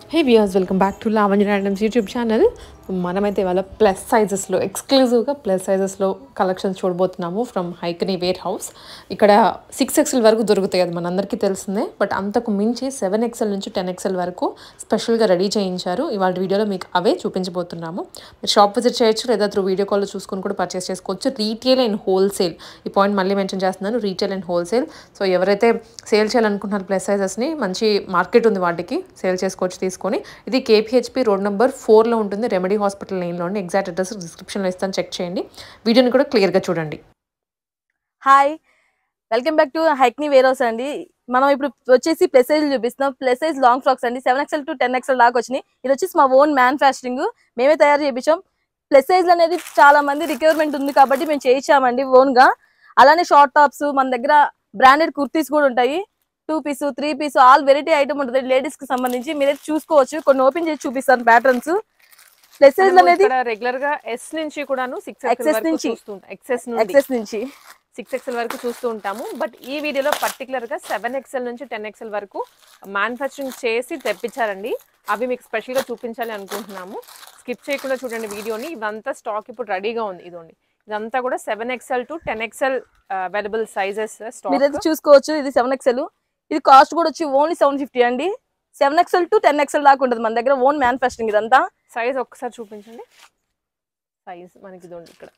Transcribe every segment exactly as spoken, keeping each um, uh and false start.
Hey viewers, welcome back to Lavanya Randoms YouTube channel. మనమైతే ఇవాళ plus సైజెస్లో ఎక్స్క్లూజివ్గా ప్లస్ సైజెస్లో కలెక్షన్స్ చూడబోతున్నాము ఫ్రమ్ హైకనీ వేర్ హౌస్. ఇక్కడ సిక్స్ ఎక్స్ఎల్ వరకు దొరుకుతాయి, అది మనందరికీ తెలిసిందే. బట్ అంతకు మించి సెవెన్ ఎక్స్ఎల్ నుంచి టెన్ ఎక్స్ఎల్ వరకు స్పెషల్గా రెడీ చేయించారు. ఇవాళ వీడియోలో మీకు అవే చూపించబోతున్నాము. మీరు షాప్ విజిట్ చేయొచ్చు, లేదా త్రూ వీడియో కాల్లో చూసుకొని కూడా పర్చేస్ చేసుకోవచ్చు. రీటైల్ అండ్ హోల్సేల్, ఈ పాయింట్ మళ్ళీ మెన్షన్ చేస్తున్నాను, రీటైల్ అండ్ హోల్సేల్. సో ఎవరైతే సేల్ చేయాలనుకుంటున్నారు ప్లస్ సైజెస్ని, మంచి మార్కెట్ ఉంది వాటికి, సేల్ చేసుకోవచ్చు తీసుకొని. ఇది కేపీహెచ్పి రోడ్ నెంబర్ ఫోర్లో ఉంటుంది, రెమెడీ హాస్పిటల్ లైన్లో. ఎగ్జాక్ట్ అడ్రస్ డిస్క్రిప్షన్లో ఇస్తాను, చెక్ చేయండి. వీడియోని కూడా క్లియర్గా చూడండి. హాయ్, వెల్కమ్ బ్యాక్ టు హైక్నీ వేర్ హౌస్ అండి. మనం ఇప్పుడు వచ్చేసి ప్లస్ సైజ్ చూపిస్తున్నాం. ప్లస్ సైజ్ లాంగ్ ఫ్రాక్స్ అండి, seven XL to ten XL దాకా వచ్చినాయి. ఇది వచ్చేసి మా ఓన్ మ్యానుఫ్యాక్చరింగ్, మేమే తయారు చేయించాం. ప్లస్ సైజ్ అనేది చాలా మంది రిక్వైర్మెంట్ ఉంది కాబట్టి మేము చేయించామండి ఓన్ గా. అలానే షార్ట్ టాప్స్, మన దగ్గర బ్రాండెడ్ కుర్తీస్ కూడా ఉంటాయి. Two piece, three piece, all variety item ఉంటుంది లేడీస్ కి సంబంధించి. మీరైతే చూసుకోవచ్చు, కొన్ని ఓపెన్ చేసి చూపిస్తాను ప్యాటర్న్స్. ప్లస్ సైజ్ అనేది రెగ్యులర్ గా ఎస్ నుంచి కూడాను సిక్స్ ఎక్సెస్ నుంచి ఎక్సెస్ నుంచి సిక్స్ ఎక్స్ఎల్ వరకు చూస్తూ ఉంటాము. బట్ ఈ వీడియోలో పర్టికులర్ గా సెవెన్ ఎక్స్ఎల్ నుంచి టెన్ ఎక్స్ఎల్ వరకు మ్యానుఫ్యాక్చరింగ్ చేసి తెప్పించారండి. అవి మీకు స్పెషల్ గా చూపించాలి అనుకుంటున్నాము. స్కిప్ చేయకుండా చూడండి వీడియోని. ఇదంతా స్టాక్ ఇప్పుడు రెడీగా ఉంది. ఇదండి, ఇదంతా కూడా seven XL to ten XL available sizes stock. మీరైతే చూసుకోవచ్చు. ఇది సెవెన్ ఎక్స్ఎల్, ఇది కాస్ట్ కూడా వచ్చి ఓన్లీ సెవెన్ ఫిఫ్టీ అండి. Seven XL to ten XL దాకా ఉంటుంది మన దగ్గర, ఓన్ మ్యానుఫ్యాక్చరింగ్ ఇదంతా. సైజ్ ఒక్కసారి చూపించండి. సైజ్ మనకి ఇదండి, ఇక్కడ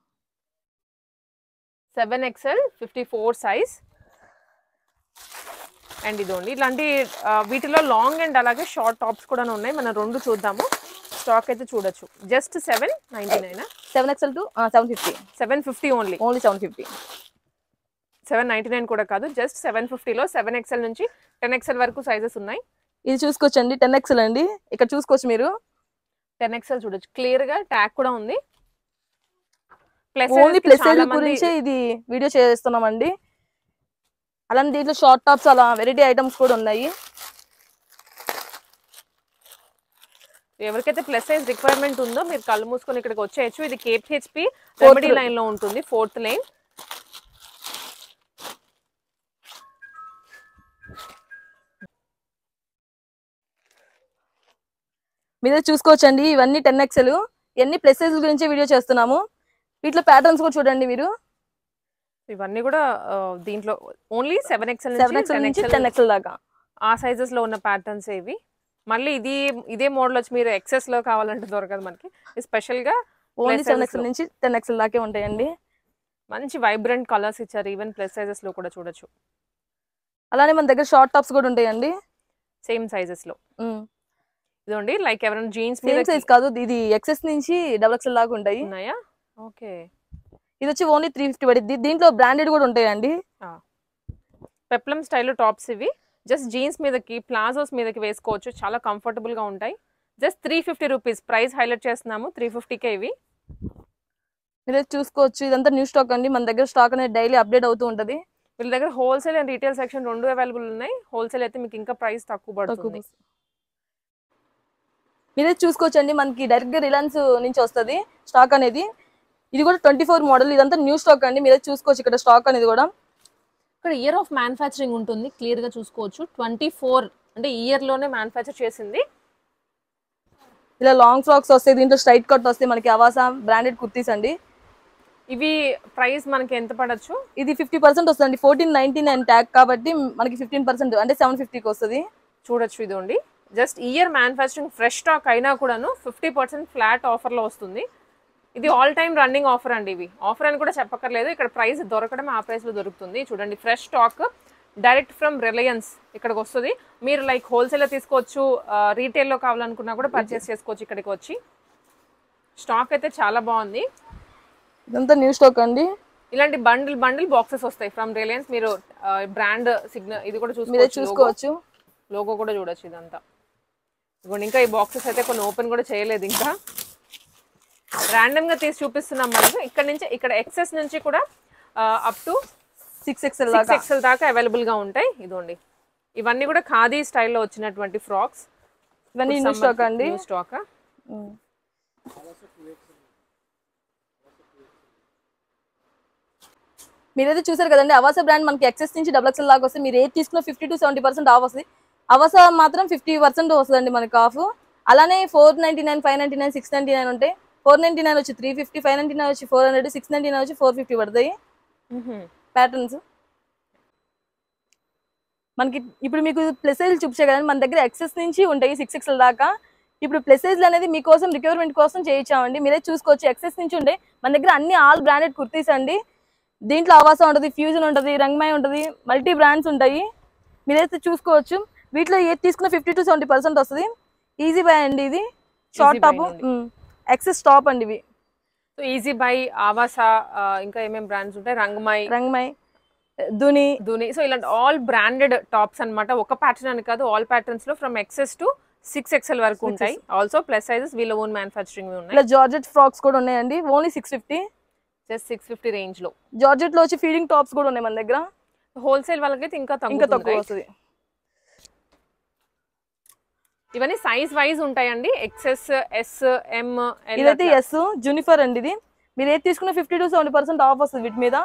seven XL fifty four size. And ఇదండి, ఇలాంటి వీటిలో లాంగ్ అండ్ అలాగే షార్ట్ టాప్స్ కూడా ఉన్నాయి. మనం రెండు చూద్దాము. స్టాక్ అయితే చూడొచ్చు. Just seven ninety nine seven XL to seven fifty seven fifty only only seven fifty seven ninety nine కూడా కాదు, జస్ట్ సెవెన్ ఫిఫ్టీలో సెవెన్ ఎక్స్ఎల్ నుంచి టెన్ ఎక్స్ఎల్ వరకు సైజెస్ ఉన్నాయి. ఇది చూసుకోవచ్చు అండి, టెన్ ఎక్స్ఎల్ అండి. ఇక్కడ చూసుకోవచ్చు మీరు, టెన్ ఎక్స్ఎల్ చూడొచ్చు. క్లియర్ గా ట్యాగ్ కూడా ఉంది. ఓన్లీ ప్లస్ సైజ్ గురించే ఇది వీడియో చేస్తున్నామండి. అలానే దీంట్లో షార్ట్ టాప్స్, అలా వెరైటీ ఐటమ్స్ కూడా ఉన్నాయి. ఎవరికైతే ప్లస్ సైజ్ రిక్వైర్మెంట్ ఉందో మీరు కళ్ళు మూసుకొని ఇక్కడికి వచ్చేయచ్చు. ఇది కేపీహెచ్పి రెమెడీ లైన్ లో ఉంటుంది, ఫోర్త్ లైన్. మీరే చూసుకోవచ్చు అండి. ఇవన్నీ టెన్ ఎక్స్ఎల్, ఇవన్నీ ప్లస్ సైజ్ గురించి వీడియో చేస్తున్నాము. వీటిలో ప్యాటర్న్స్ కూడా చూడండి మీరు. ఇవన్నీ కూడా దీంట్లో only seven XL seven XL నుంచి టెన్ ఎక్స్ఎల్ దాకా ఆ సైజెస్ లో ఉన్న ప్యాటర్న్స్ ఇవి. మళ్ళీ ఇది ఇదే మోడల్ వచ్చి మీరు ఎక్సెస్ లో కావాలంటే దొరకదు మనకి. స్పెషల్ గా ఓన్లీ సెవెన్ ఎక్స్ఎల్ నుంచి టెన్ ఎక్స్ఎల్ దాకే ఉంటాయండి. మంచి వైబ్రెంట్ కలర్స్ ఇచ్చారు. ఈవెన్ ప్లస్ సైజెస్ లో కూడా చూడొచ్చు. అలానే మన దగ్గర షార్ట్ టాప్స్ కూడా ఉంటాయండి, సేమ్ సైజెస్ లో. ఇదండి, లైక్ ఎవరైనా జీన్స్ సేమ్ సైజ్ కాదు, ఇది ఎక్సెస్ నుంచి డబుల్ ఎక్స్ఎల్ దాకా ఉంటాయి. ఉన్నాయా? ఓకే. ఇది వచ్చి ఓన్లీ త్రీ ఫిఫ్టీ పడింది. దీంట్లో బ్రాండెడ్ కూడా ఉంటాయండి. పెప్లమ్ స్టైల్లో టాప్స్ ఇవి. జస్ట్ జీన్స్ మీదకి, ప్లాజోస్ మీదకి వేసుకోవచ్చు, చాలా కంఫర్టబుల్ గా ఉంటాయి. Just three fifty rupees price highlight చేస్తున్నాము. త్రీ ఫిఫ్టీకే ఇవి మీరు చూసుకోవచ్చు. ఇదంతా న్యూ స్టాక్ అండి, మన దగ్గర స్టాక్ అనేది డైలీ అప్డేట్ అవుతూ ఉంటది. వీళ్ళ దగ్గర హోల్సేల్ అండ్ రీటైల్ సెక్షన్ రెండు అవైలబుల్ ఉన్నాయి. హోల్సేల్ అయితే మీకు ఇంకా ప్రైస్ తక్కువ పడుతుంది. మీరే చూసుకోవచ్చు అండి, మనకి డైరెక్ట్ గా రిలయన్స్ నుంచి వస్తుంది స్టాక్ అనేది. ఇది కూడా ట్వంటీ ఫోర్ మోడల్, ఇదంతా న్యూ స్టాక్ అండి. మీరే చూసుకోవచ్చు ఇక్కడ స్టాక్ అనేది కూడా. ఇక్కడ ఇయర్ ఆఫ్ మ్యానుఫ్యాక్చరింగ్ ఉంటుంది, క్లియర్ గా చూసుకోవచ్చు. ట్వంటీ ఫోర్ అంటే ఇయర్ లోనే మ్యానుఫ్యాక్చర్ చేసింది. ఇలా లాంగ్ ఫ్రాక్స్ వస్తాయి, దీంట్లో స్ట్రైట్ కట్ వస్తాయి మనకి. అవాసా బ్రాండెడ్ కుర్తీస్ అండి. ఇవి ప్రైస్ మనకి ఎంత పడచ్చు? ఇది ఫిఫ్టీ పర్సెంట్ వస్తుంది, ఫోర్టీన్ నైన్టీ నైన్ ట్యాగ్ కాబట్టి మనకి ఫిఫ్టీన్ పర్సెంట్ అంటే సెవెన్ ఫిఫ్టీకి వస్తుంది. చూడొచ్చు. ఇదండి, just year manufacturing fresh stock అయినా కూడాను ఫిఫ్టీ పర్సెంట్ ఫ్లాట్ ఆఫర్లో వస్తుంది. ఇది ఆల్ టైమ్ రన్నింగ్ ఆఫర్ అండి. ఇవి ఆఫర్ అని కూడా చెప్పక్కర్లేదు, ఇక్కడ ప్రైస్ దొరకడం ఆ ప్రైస్లో దొరుకుతుంది. చూడండి, fresh stock direct from Reliance ఇక్కడికి వస్తుంది. మీరు లైక్ హోల్సేల్లో తీసుకోవచ్చు, రీటైల్లో కావాలనుకున్నా కూడా పర్చేస్ చేసుకోవచ్చు ఇక్కడికి వచ్చి. స్టాక్ అయితే చాలా బాగుంది. ఇదంతా న్యూ స్టాక్ అండి. ఇలాంటి బండిల్ బండిల్ బాక్సెస్ వస్తాయి ఫ్రమ్ రిలయన్స్. మీరు బ్రాండ్ సిగ్నల్ ఇది కూడా చూసుకోవచ్చు, లోగో కూడా చూడొచ్చు. ఇదంతా ఇంకా ఈ బాక్సెస్ అయితే కొన్ని ఓపెన్ కూడా చేయలేదు, ఇంకా ర్యాండమ్ గా తీసి చూపిస్తున్నాం మనకు. ఇక్కడ నుంచి ఇక్కడ ఎక్సెస్ నుంచి కూడా up to six XL XL దాకా అవైలబుల్ గా ఉంటాయి. ఇదండి, ఇవన్నీ కూడా ఖాదీ స్టైల్లో వచ్చినటువంటి ఫ్రాక్స్. ఇవన్నీ న్యూ స్టాక్ అండి. New stock. మీరైతే చూసారు కదండి, అవాసా బ్రాండ్ మనకి ఎక్సెస్ నుంచి డబుల్ ఎక్స్ఎల్ దాకా వస్తుంది. మీరు ఏది తీసుకున్న fifty to seventy percent off వస్తుంది. అవస మాత్రం ఫిఫ్టీ పర్సెంట్ వస్తుందండి మనకి ఆఫ్. అలానే four ninety nine five ninety nine six ninety nine ఉంటాయి. ఫోర్ నైన్టీ నైన్ వచ్చి three fifty five ninety nine వచ్చి four hundred six ninety nine వచ్చి ఫోర్ ఫిఫ్టీ పడతాయి ప్యాటర్న్స్. మనకి ఇప్పుడు మీకు ప్లస్ సైజ్ చూపించే కదండి, మన దగ్గర ఎక్సెస్ నుంచి ఉంటాయి సిక్స్ ఎక్స్ఎల్ దాకా. ఇప్పుడు ప్లస్ సైజ్ అనేది మీకోసం రిక్వైర్మెంట్ కోసం చేయించామండి, మీరే చూసుకోవచ్చు. ఎక్సెస్ నుంచి ఉంటాయి మన దగ్గర అన్ని ఆల్ బ్రాండెడ్ కుర్తీస్ అండి. దీంట్లో ఆవాస ఉంటుంది, ఫ్యూజన్ ఉంటుంది, రంగమాయ్ ఉంటుంది, మల్టీ బ్రాండ్స్ ఉంటాయి, మీరైతే చూసుకోవచ్చు. వీటిలో ఏది తీసుకున్న ఫిఫ్టీ టు సెవెంటీ పర్సెంట్ వస్తుంది. ఈజీ బై అండి, ఇది షార్ట్ టాప్ ఎక్సెస్ టాప్ అండి ఇవి. సో ఈజీ బై, ఆవాస, ఇంకా ఏమేమి బ్రాండ్స్ ఉంటాయి, రంగమాయ్ రంగమాయ్ దుని దుని సో ఇలాంటి ఆల్ బ్రాండెడ్ టాప్స్ అనమాట. ఒక ప్యాటర్న్ అని కాదు, ఆల్ ప్యాటర్న్స్ లో from XS to six XL వరకు ఉంటాయి. ఆల్సో ప్లస్ సైజెస్ వీళ్ళ ఓన్ మ్యానుఫ్యాక్చరింగ్ ఉన్నాయి. ఇలా జార్జెట్ ఫ్రాక్స్ కూడా ఉన్నాయండి, only six fifty just six fifty range లో. జార్జెట్ లో వచ్చి ఫీడింగ్ టాప్స్ కూడా ఉన్నాయి మన దగ్గర. హోల్సేల్ వాళ్ళకైతే ఇంకా ఇంకా తక్కువ వస్తుంది. ఇవన్నీ సైజ్ వైజ్ ఉంటాయండి, ఎక్సెస్, ఎస్, ఎం. ఇదైతే ఎస్ జూనిఫర్ అండి. ఇది మీరు ఏది తీసుకున్న fifty to seventy percent off వస్తుంది వీటి మీద.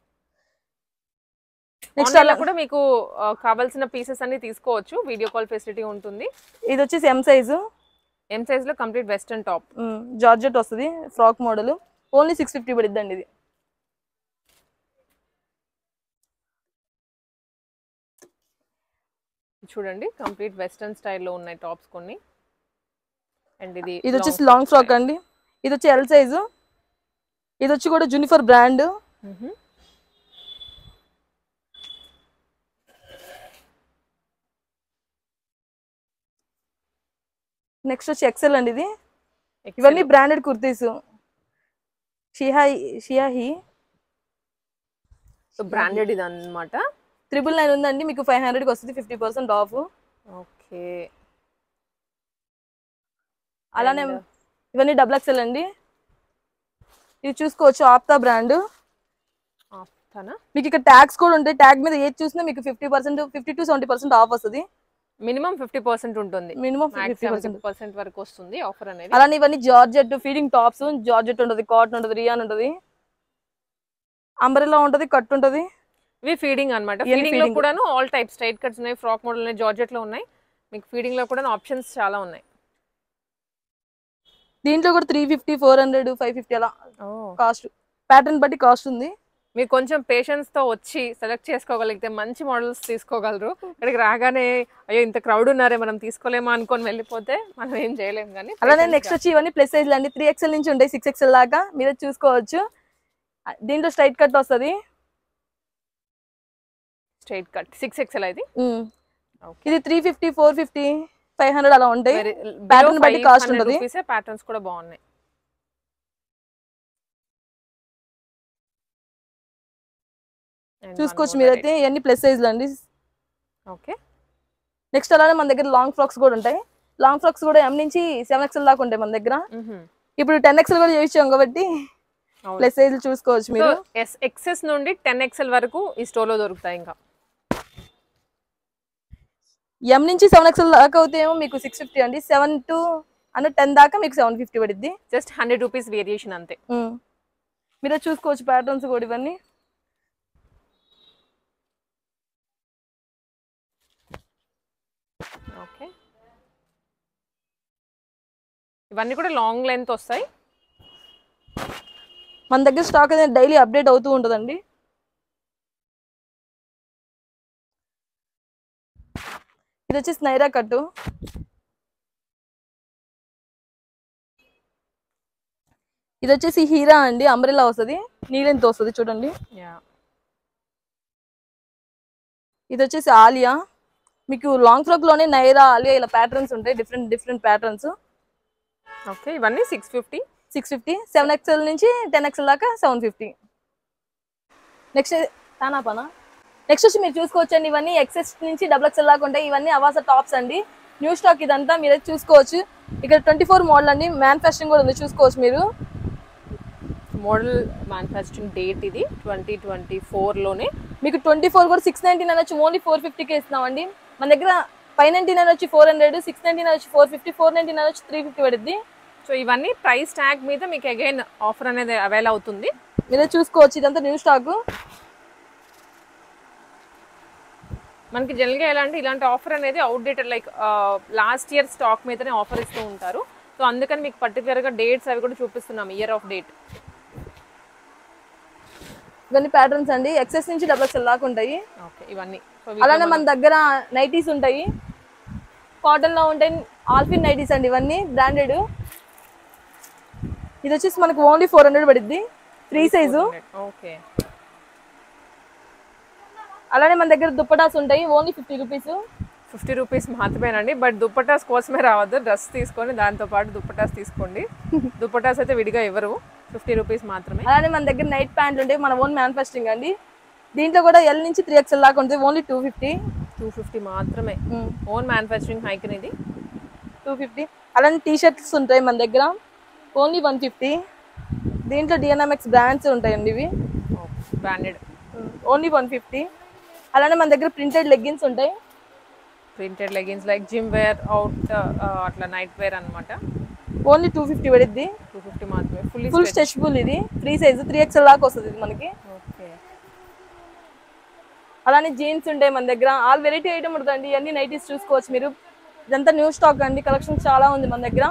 నెక్స్ట్ అలా కూడా మీకు కావాల్సిన పీసెస్ అన్ని తీసుకోవచ్చు, వీడియో కాల్ ఫెసిలిటీ ఉంటుంది. ఇది వచ్చేసి ఎం సైజు, ఎం సైజ్ లో కంప్లీట్ వెస్టర్న్ టాప్ జార్జెట్ వస్తుంది, frock model, only six fifty పడిద్దండి. ఇది చూడండి, కంప్లీట్ వెస్టర్న్ స్టైల్లో ఉన్నాయి టాప్స్ కొన్ని. అండ్ ఇది ఇది వచ్చేసి లాంగ్ ఫ్రాక్ అండి. ఇది వచ్చి ఎల్ సైజు, ఇది వచ్చి కూడా జూనిఫర్ బ్రాండ్. నెక్స్ట్ వచ్చి ఎక్సెల్ అండి. ఇది ఇవన్నీ బ్రాండెడ్ కుర్తీస్, షిహాయి షియాహి సో బ్రాండెడ్ ఇది అన్నమాట. త్రిబుల్ నైన్ ఉందండి, మీకు ఫైవ్ హండ్రెడ్కి వస్తుంది, ఫిఫ్టీ పర్సెంట్ ఆఫ్. ఓకే, అలానే ఇవన్నీ డబుల్ ఎక్సెల్ అండి. ఇది చూసుకోవచ్చు, ఆప్తా బ్రాండ్. మీకు ఇక్కడ ట్యాగ్స్ కూడా ఉంటాయి, ట్యాగ్ మీద ఏది చూసినా మీకు fifty percent fifty to seventy percent off వస్తుంది. మినిమం ఫిఫ్టీ పర్సెంట్ ఉంటుంది, మినిమం ఫిఫ్టీ పర్సెంట్ వరకు వస్తుంది ఆఫర్ అనేది. అలానే ఇవన్నీ జార్జెట్ ఫీడింగ్ టాప్స్, జార్జెట్ ఉంటుంది, కాటన్ ఉంటుంది, రియాన్ ఉంటుంది, అంబ్రెల్లా ఉంటుంది, కట్ ఉంటుంది. ఇవి ఫీడింగ్ అనమాట. ఫీడింగ్ లో కూడా ఆల్ టైప్ స్ట్రైట్ కట్స్ ఉన్నాయి, ఫ్రాక్ మోడల్ ఉన్నాయి, జార్జెట్ లో ఉన్నాయి. మీకు ఫీడింగ్ లో కూడా ఆప్షన్స్ చాలా ఉన్నాయి. దీంట్లో కూడా three fifty four hundred five fifty అలా కాస్ట్, ప్యాటర్న్ బట్టి కాస్ట్ ఉంది. మీరు కొంచెం పేషెన్స్ తో వచ్చి సెలెక్ట్ చేసుకోగలిగితే మంచి మోడల్స్ తీసుకోగలరు. ఇక్కడికి రాగానే అయ్యో ఇంత క్రౌడ్ ఉన్నారే మనం తీసుకోలేమా అనుకొని వెళ్ళిపోతే మనం ఏం చేయలేము. కానీ అలానే నెక్స్ట్ వచ్చి ఇవన్నీ ప్లస్ సైజ్ అండి, త్రీ ఎక్స్ఎల్ నుంచి ఉంటాయి సిక్స్ ఎక్స్ఎల్ దాకా, మీరే చూసుకోవచ్చు. దీంట్లో స్ట్రైట్ కట్ వస్తుంది, స్ట్రైట్ కట్ సిక్స్ ఎక్స్ఎల్ ఇది. ఇది three fifty four fifty five hundred అలా ఉంటాయి, ప్యాటర్న్ బట్టి కాస్ట్ ఉంటుంది. ప్యాటర్న్స్ కూడా బాగున్నాయి. చూసుకోవచ్చు మీరైతే, ఇవన్నీ ప్లస్ సైజ్లు అండి. ఓకే, నెక్స్ట్ అలానే మన దగ్గర లాంగ్ ఫ్రాక్స్ కూడా ఉంటాయి. లాంగ్ ఫ్రాక్స్ కూడా ఎం నుంచి సెవెన్ ఎక్స్ఎల్ దాకా ఉంటాయి మన దగ్గర. ఇప్పుడు టెన్ ఎక్స్ఎల్ కూడా చేయించాం కాబట్టి ప్లస్ సైజ్లు చూసుకోవచ్చు మీరు. ఎక్సెస్ నుండి టెన్ ఎక్స్ఎల్ వరకు ఈ స్టోర్ లో దొరుకుతాయి. ఇంకా ఎం నుంచి సెవెన్ ఎక్స్ఎల్ దాకా అవుతే ఏమో మీకు సిక్స్ ఫిఫ్టీ అండి, సెవెన్ టు అంటే టెన్ దాకా మీకు సెవెన్ ఫిఫ్టీ పడుద్ది. జస్ట్ హండ్రెడ్ రూపీస్ వేరియేషన్ అంతే. మీరే చూసుకోవచ్చు ప్యాటర్న్స్ కూడా ఇవన్నీ. ఓకే, ఇవన్నీ కూడా లాంగ్ లెంత్ వస్తాయి. మన దగ్గర స్టాక్ అనేది డైలీ అప్డేట్ అవుతూ ఉంటుందండి. ఇది వచ్చేసి నైరా కట్టు, ఇది వచ్చేసి హీరా అండి, అంబ్రెల్లా వస్తుంది, నీలెంత్ వస్తుంది చూడండి. ఇది వచ్చేసి ఆలియా, మీకు లాంగ్ ఫ్రాక్ లోనే నైరా ఆలియా ఇలా ప్యాటర్న్స్ ఉంటాయి, డిఫరెంట్ డిఫరెంట్ ప్యాటర్న్స్. ఓకే, ఇవన్నీ six fifty six fifty seven XL నుంచి టెన్ ఎక్స్ఎల్ దాకా సెవెన్ ఫిఫ్టీ. నెక్స్ట్ తానా పనా నెక్స్ట్ వచ్చి మీరు చూసుకోవచ్చండి, ఇవన్నీ ఎక్సెస్ నుంచి డబుల్ ఎక్స్ఎల్ దాకా ఉంటాయి. ఇవన్నీ అవాస టాప్స్ అండి, న్యూ స్టాక్ ఇదంతా మీరే చూసుకోవచ్చు. ఇక్కడ ట్వంటీ ఫోర్ మోడల్ అండి, మ్యానుఫ్యాక్చరింగ్ కూడా ఉంది, చూసుకోవచ్చు మీరు. మోడల్ మ్యానుఫ్యాక్చరింగ్ డేట్ ఇది ట్వంటీ ట్వంటీ ఫోర్ లోనే. మీకు ట్వంటీ ఫోర్ కూడా సిక్స్ నైన్టీ నైన్ వచ్చి ఓన్లీ ఫోర్ ఫిఫ్టీకే ఇస్తున్నామండి. మన దగ్గర ఫైవ్ నైన్టీ నైన్ వచ్చి four hundred, six ninety nine వచ్చి four fifty, four ninety nine వచ్చి త్రీ ఫిఫ్టీ పడుద్ది. సో ఇవన్నీ ప్రైస్ ట్యాగ్ మీద మీకు అగైన్ ఆఫర్ అనేది అవైల్ అవుతుంది, మీరే చూసుకోవచ్చు. ఇదంతా న్యూ స్టాక్. మనకి జనరల్గా ఎలా అంటే ఇలాంటి ఆఫర్ అనేది outdated like last year stock మీదనే ఆఫర్ ఇస్తూ ఉంటారు. సో అందుకని మీకు పర్టికులర్గా డేట్స్ అవి కూడా చూపిస్తున్నాం, ఇయర్ ఆఫ్ డేట్. ఇవన్నీ ప్యాటర్న్స్ అండి, ఎక్సెస్ నుంచి డబుల్ ఎక్స్ఎల్ దాకా ఉంటాయి. ఓకే ఇవన్నీ. అలానే మన దగ్గర నైటీస్ ఉంటాయి, కాటన్ లో ఉంటాయి, ఆల్ఫిన్ నైటీస్ అండి ఇవన్నీ బ్రాండెడ్. ఇది వచ్చేసి మనకు ఓన్లీ ఫోర్ హండ్రెడ్ పడుద్ది, ఫ్రీ సైజు. ఓకే. అలానే మన దగ్గర దుప్పటాస్ ఉంటాయి, only fifty rupees. Fifty rupees మాత్రమేనండి. బట్ దుప్పటాస్ కోసమే రావద్దు, డ్రెస్ తీసుకొని దాంతో పాటు దుప్పటాస్ తీసుకోండి. దుప్పటాస్ అయితే విడిగా ఇవ్వరు, ఫిఫ్టీ రూపీస్ మాత్రమే. అలానే మన దగ్గర నైట్ ప్యాంట్లు ఉంటాయి, మన ఓన్ మ్యానుఫ్యాక్చరింగ్ అండి. దీంట్లో కూడా ఎల్ నుంచి త్రీ ఎక్స్ఎల్ దాకా ఉంటుంది, only two fifty. Two fifty మాత్రమే, ఓన్ మ్యానుఫ్యాక్చరింగ్ హైకన్ ఇది, టూ ఫిఫ్టీ. అలానే టీ షర్ట్స్ ఉంటాయి మన దగ్గర, ఓన్లీ వన్ ఫిఫ్టీ. దీంట్లో డిఎన్ఎంఎక్స్ బ్రాండ్స్ ఉంటాయండి ఇవి, బ్రాండెడ్, ఓన్లీ వన్ ఫిఫ్టీ. అలానే మన దగ్గర ప్రింటెడ్ లెగ్గిన్స్ ఉంటాయి, printed leggings like gym wear out అట్లా నైట్ వేర్ అనమాట, ఓన్లీ టూ ఫిఫ్టీ పడిద్ది. టూ ఫిఫ్టీ మాత్రమే, ఫుల్ ఫుల్ స్ట్రెచబుల్, ఇది ఫ్రీ సైజ్, త్రీ ఎక్స్ఎల్ దాకా వస్తుంది ఇది మనకి. ఓకే. అలానే జీన్స్ ఉంటాయి మన దగ్గర, ఆల్ వెరైటీ ఐటమ్ ఉంటుందండి. ఇవన్నీ నైటీస్ చూసుకోవచ్చు మీరు, ఇదంతా న్యూ స్టాక్ అండి, కలెక్షన్ చాలా ఉంది మన దగ్గర.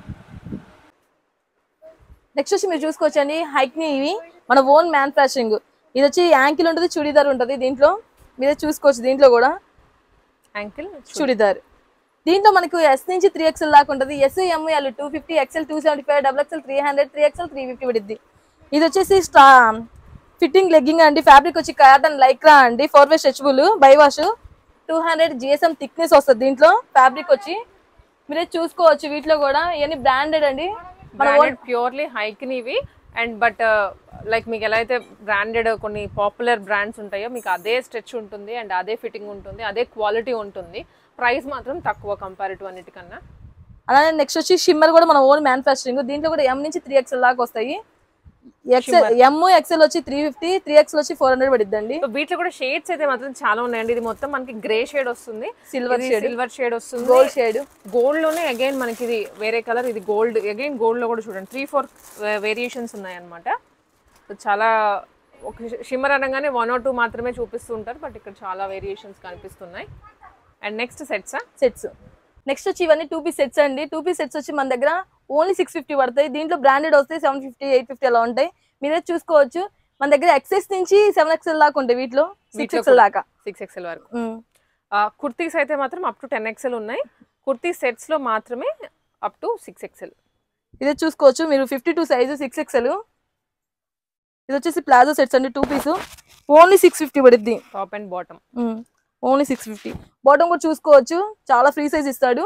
నెక్స్ట్ వచ్చి మీరు చూసుకోవచ్చు అండి హైక్ని, ఇవి మన ఓన్ మ్యానుఫ్యాక్చరింగ్. ఇది వచ్చి యాంకిల్ ఉంటుంది, చుడీదార్ ఉంటుంది దీంట్లో, మీరే చూసుకోవచ్చు. దీంట్లో కూడా యాంకిల్ చుడీదార్, దీంట్లో మనకు ఎస్ నుంచి త్రీ ఎక్స్ఎల్ దాకా ఉంటుంది. S M L two fifty, XL two seventy five, double XL three hundred, three XL three fifty పడుద్ది. ఇది వచ్చేసి స్టా ఫిట్టింగ్ లెగ్గింగ్ అండి, ఫ్యాబ్రిక్ వచ్చి కాటన్ లైక్రా అండి, four way stretchable, bio wash, two hundred GSM thickness వస్తుంది దీంట్లో. Fabric వచ్చి మీరే చూసుకోవచ్చు. వీటిలో కూడా ఇవన్నీ బ్రాండెడ్ అండి, ప్యూర్లీ హైక్ని ఇవి. అండ్ బట్ లైక్ మీకు ఎలా అయితే బ్రాండెడ్ కొన్ని పాపులర్ బ్రాండ్స్ ఉంటాయో మీకు అదే స్ట్రెచ్ ఉంటుంది అండ్ అదే ఫిట్టింగ్ ఉంటుంది, అదే క్వాలిటీ ఉంటుంది. ప్రైస్ మాత్రం తక్కువ కంపారిటివ్ అన్నిటికన్నా. అలానే నెక్స్ట్ వచ్చి షిమ్మర్ కూడా మన ఓన్ మ్యానుఫ్యాక్చరింగ్. దీంట్లో కూడా ఎం నుంచి త్రీ ఎక్స్ఎల్ దాకా వస్తాయి. ఎక్స్ఎల్ ఎం ఎక్స్ఎల్ వచ్చి త్రీ ఫిఫ్టీ, త్రీ ఎక్స్ఎల్ వచ్చి ఫోర్ హండ్రెడ్ పడిద్దండి. వీటిలో కూడా షేడ్స్ అయితే మాత్రం చాలా ఉన్నాయండి. ఇది మొత్తం మనకి గ్రే షేడ్ వస్తుంది, సిల్వర్ షేడ్, సిల్వర్ షేడ్ వస్తుంది, గోల్డ్ షేడ్, గోల్డ్ లోనే అగైన్ మనకి ఇది వేరే కలర్, ఇది గోల్డ్, అగైన్ గోల్డ్ లో కూడా చూడండి త్రీ ఫోర్ వేరియేషన్స్ ఉన్నాయి అనమాట. చాలా ఒక షిమ్మర్ అనగానే వన్ ఆర్ టూ మాత్రమే చూపిస్తూ ఉంటారు, బట్ ఇక్కడ చాలా వేరియేషన్స్ కనిపిస్తున్నాయి. And next sets sets next వచ్చి ఇవన్నీ టూ పీస్ సెట్స్ అండి. టూ పీస్ సెట్స్ వచ్చి మన దగ్గర ఓన్లీ సిక్స్ ఫిఫ్టీ పడతాయి. దీంట్లో బ్రాండెడ్ వస్తాయి, సెవెన్ ఫిఫ్టీ ఎయిట్ ఫిఫ్టీ అలా ఉంటాయి. మీరే చూసుకోవచ్చు. మన దగ్గర ఎక్సెస్ నుంచి సెవెన్ ఎక్స్ఎల్ దాకా ఉంటాయి, వీటిలో సిక్స్ ఎక్స్ఎల్ దాకా, సిక్స్ ఎక్స్ఎల్ వరకు. కుర్తీస్ అయితే మాత్రం అప్ టు టెన్ ఎక్స్ఎల్ ఉన్నాయి. కుర్తీ సెట్స్ లో మాత్రమే అప్ టు సిక్స్ ఎక్స్ఎల్. ఇదే చూసుకోవచ్చు మీరు, fifty two size, six XL. ఇది వచ్చేసి ప్లాజో సెట్స్ అండి, two piece, only six fifty పడుద్ది. Top and bottom only six fifty. Bottom కూడా చూసుకోవచ్చు, చాలా ఫ్రీ సైజ్ ఇస్తాడు.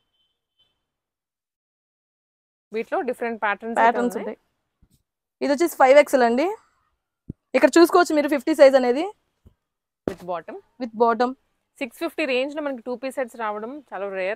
వీటిలో డిఫరెంట్ ప్యాటర్న్స్ ప్యాటర్న్స్ ఉంటాయి. ఇది వచ్చేసి ఫైవ్ ఎక్స్ఎల్ అండి, ఇక్కడ చూసుకోవచ్చు మీరు, ఫిఫ్టీ సైజ్ అనేది with bottom, with bottom. Six fifty range లో మనకి టూ పీస్ సెట్స్ రావడం చాలా రేర్.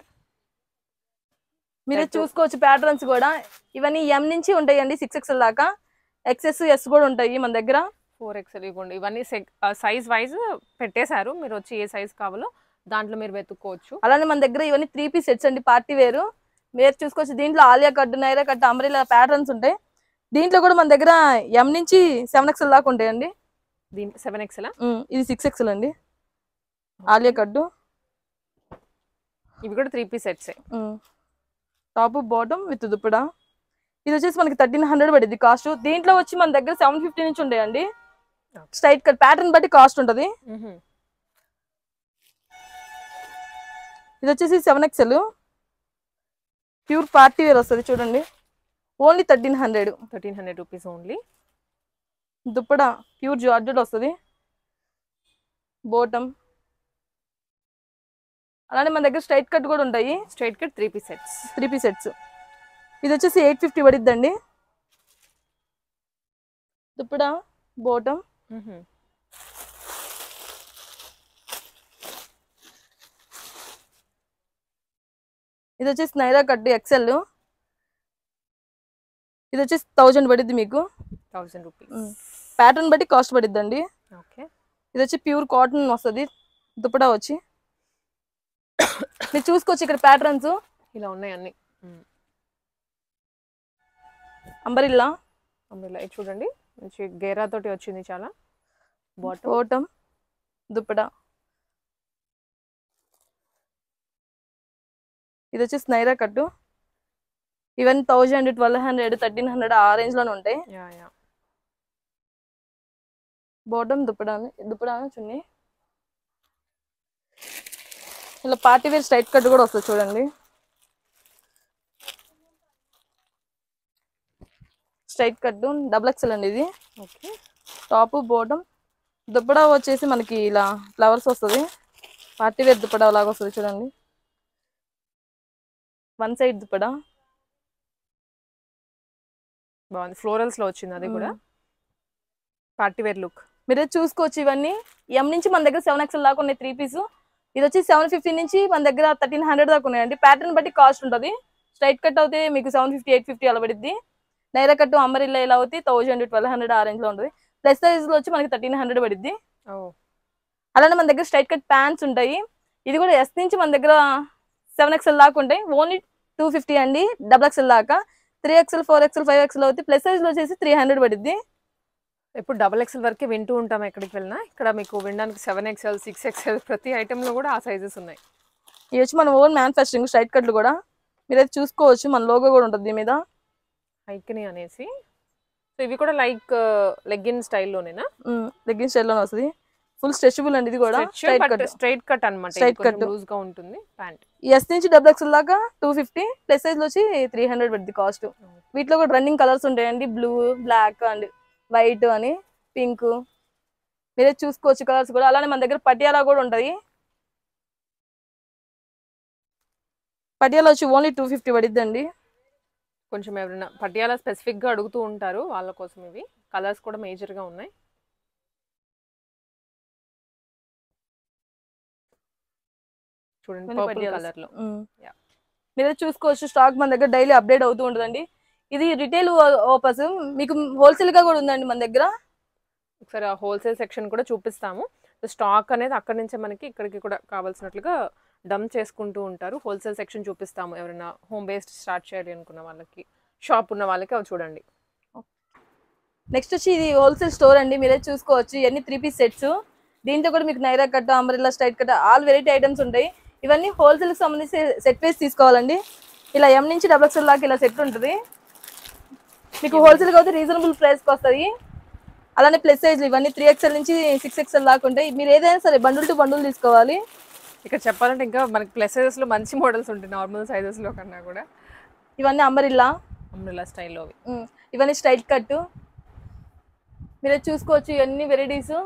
మీరే చూసుకోవచ్చు ప్యాటర్న్స్ కూడా. ఇవన్నీ ఎం నుంచి ఉంటాయండి సిక్స్ ఎక్స్ఎల్ దాకా, ఎక్స్ఎస్ ఎస్ కూడా ఉంటాయి మన దగ్గర. ఫోర్ ఎక్స్ఎల్ ఇవ్వండి. ఇవన్నీ సైజ్ వైజ్ పెట్టేశారు, మీరు వచ్చి ఏ సైజ్ కావాలో దాంట్లో మీరు వెతుక్కోవచ్చు. అలానే మన దగ్గర ఇవన్నీ త్రీ పీస్ సెట్స్ అండి, పార్టీ వేరు. మీరు చూసుకోవచ్చు. దీంట్లో Alia cut, Naira cut, umbrella patterns ఉంటాయి. దీంట్లో కూడా మన దగ్గర ఎం నుంచి సెవెన్ ఎక్స్ఎల్ దాకా ఉంటాయండి. దీంట్లో సెవెన్ ఎక్స్ఎల్, ఇది సిక్స్ ఎక్స్ఎల్ అండి, ఆలియా కట్టు. ఇవి కూడా three piece sets, top bottom with dupatta. ఇది వచ్చేసి మనకి థర్టీన్ హండ్రెడ్ పడింది కాస్ట్. దీంట్లో వచ్చి మన దగ్గర సెవెన్ ఫిఫ్టీ నుంచి ఉంటాయండి. స్ట్రైట్ కట్ ప్యాటర్న్ బట్టి కాస్ట్ ఉంటుంది. ఇది వచ్చేసి seven XL, pure party wear వస్తుంది చూడండి, only thirteen hundred thirteen hundred rupees only. Dupatta pure georgette వస్తుంది, బాటమ్. అలానే మన దగ్గర స్ట్రైట్ కట్ కూడా ఉంటాయి, straight cut three piece sets, three piece sets. ఇది వచ్చేసి ఎయిట్ ఫిఫ్టీ పడిద్దండి. దుప్పడా బాటమ్. ఇది వచ్చేసి నైరా కట్ ఎక్సెల్. ఇది వచ్చేసి థౌజండ్ పడిద్ది మీకు, థౌజండ్ రూపీస్. ప్యాటర్న్ బట్టి కాస్ట్ పడిద్దండి. ఓకే. ఇది వచ్చి ప్యూర్ కాటన్ వస్తుంది, దుప్పడా వచ్చి మీరు చూసుకోవచ్చు. ఇక్కడ ప్యాటర్న్స్ ఇలా ఉన్నాయి అన్ని. అంబరిల్లా, అంబరిల్లా ఇది చూడండి, మంచి గేరా తోటి వచ్చింది చాలా. Bottom, bottom, dupatta. ఇది వచ్చేసి Naira cut. Even thousand twelve hundred thirteen hundred ఆ రేంజ్ లోనే ఉంటాయి. బాటమ్ దుప్పడాని దుప్పడాని చున్నీ. ఇలా పార్టీ వేర్ స్ట్రైట్ కట్ కూడా వస్తుంది చూడండి. స్ట్రైట్ కట్ డబుల్ ఎక్సెల్ అండి ఇది. ఓకే. టాప్ బాటమ్ దుప్పడా వచ్చేసి మనకి ఇలా ఫ్లవర్స్ వస్తుంది. పార్టీ వేర్ దుప్పడా లాగా వస్తుంది చూడండి. వన్ సైడ్ దుప్పడా బాగుంది. ఫ్లోరల్స్ లో వచ్చింది అది కూడా. పార్టీ వేర్ లుక్ మీరే చూసుకోవచ్చు. ఇవన్నీ ఎం నుంచి మన దగ్గర సెవెన్ ఎక్స్ఎల్ దాకా ఉన్నాయి త్రీ పీస్. ఇది వచ్చి సెవెన్ ఫిఫ్టీ నుంచి మన దగ్గర థర్టీన్ హండ్రెడ్ దాకా ఉన్నాయండి. ప్యాటర్న్ బట్టి కాస్ట్ ఉంటుంది. స్ట్రైట్ కట్ అయితే మీకు సెవెన్ ఫిఫ్టీ ఎయిట్ ఫిఫ్టీ అలా పడుద్ది. నైరా కట్టు అంబరిల్లా ఇలా అవుతుంది థౌజండ్ ట్వెల్వ్ హండ్రెడ్ ఆ రేంజ్ లో ఉంటుంది. ప్లస్ సైజ్ లో వచ్చి మనకి థర్టీన్ హండ్రెడ్ పడుద్ది. అలానే మన దగ్గర స్ట్రైట్ కట్ ప్యాంట్స్ ఉంటాయి. ఇది కూడా ఎస్ నుంచి మన దగ్గర సెవెన్ ఎక్స్ఎల్ దాకా ఉంటాయి. ఓన్లీ టూ ఫిఫ్టీ అండి. డబుల్ ఎక్స్ఎల్ దాకా three XL four XL five XL అవుతుంది. ప్లస్ సైజ్ లో వచ్చేసి త్రీ హండ్రెడ్ పడుద్ది. ఇప్పుడు డబుల్ ఎక్స్ఎల్ వరకే వింటూ ఉంటాం ఎక్కడికి వెళ్ళినా. ఇక్కడ మీకు వినడానికి సెవెన్ ఎక్స్ఎల్ సిక్స్ ఎక్స్ఎల్ ప్రతి ఐటెంలో కూడా ఆ సైజెస్ ఉన్నాయి. ఇది వచ్చి మన ఓన్ మ్యానుఫ్యాక్చరింగ్ స్ట్రైట్ కట్లు కూడా మీరైతే చూసుకోవచ్చు. మన లోగో కూడా ఉంటుంది దీని మీద హైక్ని అనేసి. సో ఇవి కూడా లైక్ లెగ్గిన్ స్టైల్లోనేనా? లెగ్గిన్ స్టైల్లోనే వస్తుంది. ఫుల్ స్ట్రెచబుల్ అండి. ఇది కూడా స్ట్రైట్ కట్ అన్నమాట. స్ట్రైట్ కట్ లూజ్ గా ఉంటుంది ప్యాంట్. ఎస్ నుంచి డబుల్ ఎక్స్ఎల్ దాకా టూ ఫిఫ్టీ ప్లస్ సైజ్ లో వచ్చి త్రీ హండ్రెడ్ పడుతుంది కాస్ట్. వీటిలో కూడా రన్నింగ్ కలర్స్ ఉంటాయండి. బ్లూ బ్లాక్ అండ్ వైట్ అని పింక్ మీరే చూసుకోవచ్చు కలర్స్ కూడా. అలానే మన దగ్గర పటియాలా కూడా ఉంటది. పటియాలా వచ్చి ఓన్లీ టూ ఫిఫ్టీ పడిద్దండి. కొంచెం ఎవరైనా పటియాలా స్పెసిఫిక్ గా అడుగుతూ ఉంటారు వాళ్ళ కోసం ఇవి. కలర్స్ కూడా మేజర్ గా ఉన్నాయి. చూడండి పర్పుల్ కలర్ లో. మీరే చూసుకోవచ్చు. స్టాక్ మన దగ్గర డైలీ అప్డేట్ అవుతూ ఉంటుందండి. ఇది రిటైల్ ఓపస్ మీకు హోల్సేల్ గా కూడా ఉందండి మన దగ్గర. ఒకసారి ఆ హోల్సేల్ సెక్షన్ కూడా చూపిస్తాము. స్టాక్ అనేది అక్కడి నుంచే మనకి ఇక్కడికి కూడా కావాల్సినట్లుగా డంప్ చేసుకుంటూ ఉంటారు. హోల్సేల్ సెక్షన్ చూపిస్తాము ఎవరైనా హోమ్ బేస్డ్ స్టార్ట్ చేయాలి అనుకున్న వాళ్ళకి, షాప్ ఉన్న వాళ్ళకి అవి చూడండి. నెక్స్ట్ వచ్చి ఇది హోల్సేల్ స్టోర్ అండి. మీరే చూసుకోవచ్చు. ఇవన్నీ త్రీ పీస్ సెట్స్. దీంతో కూడా మీకు Naira cut umbrella straight cut all variety items ఉంటాయి. ఇవన్నీ హోల్సేల్ కి సంబంధించి సెట్ వేసి తీసుకోవాలండి. ఇలా ఎం నుంచి డబుల్ ఎక్స్ఎల్ దాకా ఇలా సెట్ ఉంటుంది. మీకు హోల్సేల్ గా అయితే రీజనబుల్ ప్రైస్ కి వస్తుంది. అలానే ప్లస్ సైజ్ ఇవన్నీ త్రీ ఎక్స్ఎల్ నుంచి సిక్స్ ఎక్స్ఎల్ దాకా ఉంటాయి. మీరు ఏదైనా సరే బండుల్ టు బండుల్ తీసుకోవాలి. ఇక్కడ చెప్పాలంటే ఇంకా మనకి ప్లస్ సైజెస్ లో మంచి మోడల్స్ ఉంటాయి నార్మల్ సైజెస్ లో కన్నా కూడా. ఇవన్నీ అంబరిల్లా అంబ్రెల్లా స్టైల్లో ఇవన్నీ స్ట్రైట్ కట్ మీరే చూసుకోవచ్చు. ఇవన్నీ వెరైటీస్.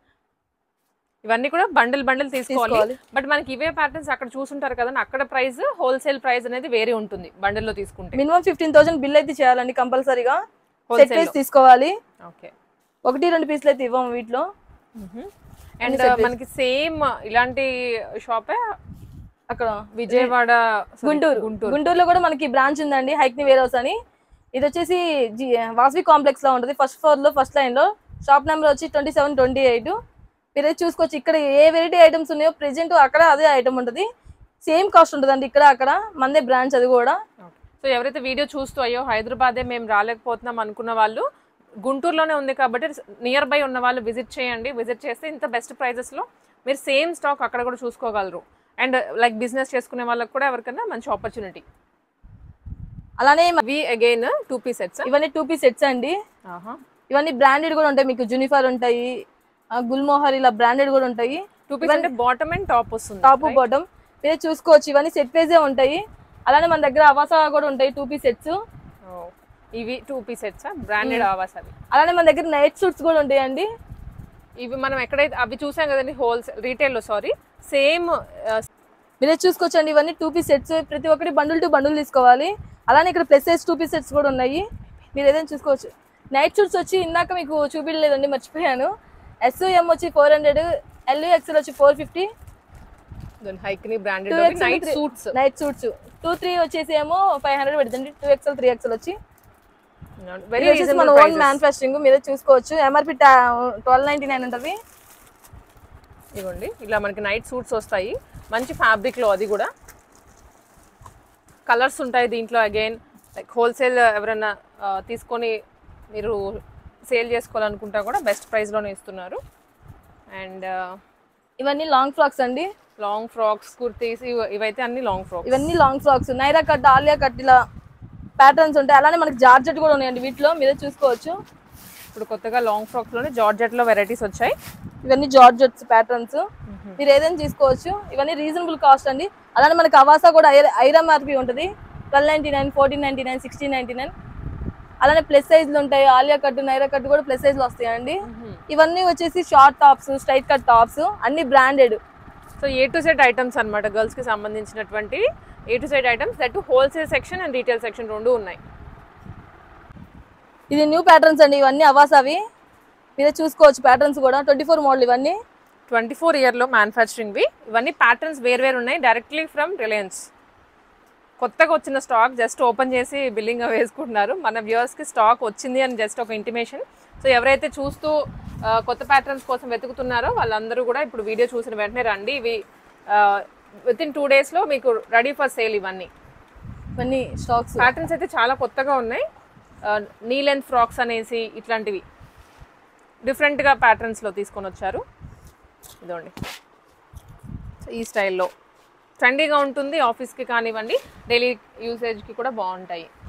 ఇవన్నీ కూడా బండిల్ బండిల్ తీసుకోవాలి. బట్ మనకి ఇవే ప్యాటర్న్స్ అక్కడ చూసుంటారు కదా, అక్కడ ప్రైస్ హోల్సేల్ ప్రైస్ అనేది వేరే ఉంటుంది బండిల్ లో తీసుకుంటే. మినిమం ఫిఫ్టీన్ థౌసండ్ బిల్ అయితే చేయాలండి కంపల్సరీగా. సెట్ వేసి తీసుకోవాలి. ఓకే. ఒకటి రెండు పీసులు అయితే ఇవ్వము వీటిలో. అండ్ మనకి సేమ్ ఇలాంటి షాపే అక్కడ విజయవాడ గుంటూరు గుంటూరులో కూడా మనకి బ్రాంచ్ ఉందండి హైక్ని వేర్ హౌస్ అని. ఇది వచ్చేసి వాసవి కాంప్లెక్స్ లో ఉంటుంది. ఫస్ట్ ఫ్లోర్ లో ఫస్ట్ లైన్ లో. షాప్ నెంబర్ వచ్చి ట్వంటీ సెవెన్ ట్వంటీ ఎయిట్ మీరే చూసుకోవచ్చు. ఇక్కడ ఏ వెరైటీ ఐటమ్స్ ఉన్నాయో ప్రెజెంట్ అక్కడ అదే ఐటమ్ ఉంటుంది. సేమ్ కాస్ట్ ఉంటుందండి ఇక్కడ అక్కడ. మందే బ్రాంచ్ అది కూడా. సో ఎవరైతే వీడియో చూస్తూ అయ్యో హైదరాబాదే మేము రాలేకపోతున్నాం అనుకున్న వాళ్ళు గుంటూరులోనే ఉంది కాబట్టి నియర్ బై ఉన్న వాళ్ళు విజిట్ చేయండి. విజిట్ చేస్తే ఇంత బెస్ట్ ప్రైజెస్లో మీరు సేమ్ స్టాక్ అక్కడ కూడా చూసుకోగలరు. అండ్ లైక్ బిజినెస్ చేసుకునే వాళ్ళకి కూడా ఎవరికైనా మంచి ఆపర్చునిటీ. అలానే we again two piece sets. ఇవన్నీ టూ పీస్ సెట్స్ అండి. ఇవన్నీ బ్రాండెడ్ కూడా ఉంటాయి. మీకు జునిఫర్ ఉంటాయి, గుల్మోహర్ ఇలా బ్రాండెడ్ కూడా ఉంటాయి. టూ పీస్ అంటే బాటమ్ అండ్ టాప్ వస్తుంది. టాప్ బాటమ్ మీరే చూసుకోవచ్చు. ఇవన్నీ సెట్ వేసే ఉంటాయి. అలానే మన దగ్గర అవాసా కూడా ఉంటాయి టూ పీస్ సెట్స్. ఇవి two piece sets branded Avaasa. అలానే మన దగ్గర నైట్ సూట్స్ కూడా ఉంటాయండి. ఇవి మనం ఎక్కడైతే అవి చూసాం కదండి హోల్సేల్ రీటైల్ లో సారీ సేమ్ మీరే చూసుకోవచ్చండి. ఇవన్నీ టూ పీస్ సెట్స్. ప్రతి ఒక్కటి బండుల్ టు బండుల్ తీసుకోవాలి. అలానే ఇక్కడ plus size two piece sets కూడా ఉన్నాయి. మీరు ఏదైనా చూసుకోవచ్చు. నైట్ సూట్స్ వచ్చి ఇందాక మీకు చూపించలేదండి మర్చిపోయాను. ఎస్ ఎం వచ్చి ఫోర్ హండ్రెడ్ ఎల్ ఎక్స్ఎల్ వచ్చి ఫోర్ ఫిఫ్టీ హైక్ని branded night suits. Night suits two three వచ్చేసి ఏమో ఫైవ్ హండ్రెడ్ పడుతుంది. టూ ఎక్స్ఎల్ త్రీ ఎక్స్ఎల్ వచ్చి మన ఓన్ మ్యానుఫ్యాక్చరింగ్ మీరే చూసుకోవచ్చు. ఎంఆర్పి ట్వెల్వ్ నైన్టీ నైన్ ఉంటుంది. ఇవ్వండి ఇలా మనకి నైట్ సూట్స్ వస్తాయి మంచి ఫ్యాబ్రిక్ లో. అది కూడా కలర్స్ ఉంటాయి దీంట్లో. అగైన్ లైక్ హోల్సేల్ ఎవరైనా తీసుకొని మీరు సేల్ చేసుకోవాలనుకుంటా కూడా బెస్ట్ ప్రైస్ లోనే ఇస్తున్నారు. అండ్ ఇవన్నీ లాంగ్ ఫ్రాక్స్ అండి. లాంగ్ ఫ్రాక్స్ కుర్తీస్ ఇవైతే అన్ని లాంగ్ ఫ్రాక్స్. ఇవన్నీ long frocks, Naira cut, Alia cut ఇలా ప్యాటర్న్స్ ఉంటాయి. అలానే మనకి జార్జెట్ కూడా ఉన్నాయండి వీటిలో, మీరే చూసుకోవచ్చు. ఇప్పుడు కొత్తగా లాంగ్ ఫ్రాక్స్ లోనే జార్జెట్ లో వెరైటీస్ వచ్చాయి. ఇవన్నీ జార్జెట్స్ ప్యాటర్న్స్, మీరు ఏదైనా తీసుకోవచ్చు. ఇవన్నీ రీజనబుల్ కాస్ట్ అండి. అలానే మనకి అవాసా కూడా ఐరా మార్పి ఉంటుంది, twelve ninety nine fourteen ninety nine sixteen ninety nine అలానే ప్లస్ సైజ్లు ఉంటాయి. ఆలియా కట్, నైరా కట్ కూడా ప్లస్ సైజ్లు వస్తాయండి. ఇవన్నీ వచ్చేసి short tops, straight cut tops, అన్ని branded. So A to set items అనమాట, గర్ల్స్ కి సంబంధించినటువంటి A to set items. That wholesale section and retail section రెండు ఉన్నాయి. ఇది న్యూ ప్యాటర్న్స్ అండి, ఇవన్నీ అవాసావి, మీరే చూసుకోవచ్చు. ప్యాటర్న్స్ కూడా ట్వంటీ ఫోర్ మోడల్, ఇవన్నీ ట్వంటీ ఫోర్ ఇయర్లో మ్యానుఫ్యాక్చరింగ్వి. ఇవన్నీ ప్యాటర్న్స్ వేరు వేరు ఉన్నాయి, డైరెక్ట్లీ ఫ్రమ్ రిలయన్స్. కొత్తగా వచ్చిన స్టాక్ జస్ట్ ఓపెన్ చేసి బిల్లింగ్ వేసుకుంటున్నారు. మన వ్యూవర్స్కి స్టాక్ వచ్చింది అని జస్ట్ ఒక ఇంటిమేషన్. సో ఎవరైతే చూస్తూ కొత్త ప్యాటర్న్స్ కోసం వెతుకుతున్నారో వాళ్ళందరూ కూడా ఇప్పుడు వీడియో చూసిన వెంటనే రండి. ఇవి విత్ ఇన్ టూ డేస్లో మీకు రెడీ ఫర్ సేల్. ఇవన్నీ ఇవన్నీ స్టాక్స్ ప్యాటర్న్స్ అయితే చాలా కొత్తగా ఉన్నాయి. నీ లెంత్ ఫ్రాక్స్ అనేసి ఇట్లాంటివి డిఫరెంట్గా ప్యాటర్న్స్లో తీసుకొని వచ్చారు. ఇదండి ఈ స్టైల్లో ట్రెండీగా ఉంటుంది, ఆఫీస్కి కానివ్వండి, డైలీ యూసేజ్కి కూడా బాగుంటాయి.